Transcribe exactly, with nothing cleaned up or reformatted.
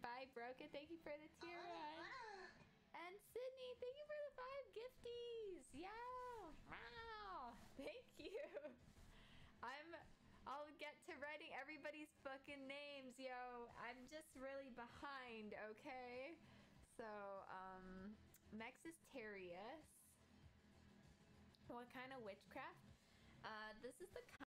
Bye, Broca. Thank you for the tier one. And Sydney, thank you for the five gifties. Yeah. Wow. Thank you. I'm. I'll get to writing everybody's fucking names, yo. I'm just really behind. Okay. So, um, Mexis Terrius. What kind of witchcraft? Uh, this is the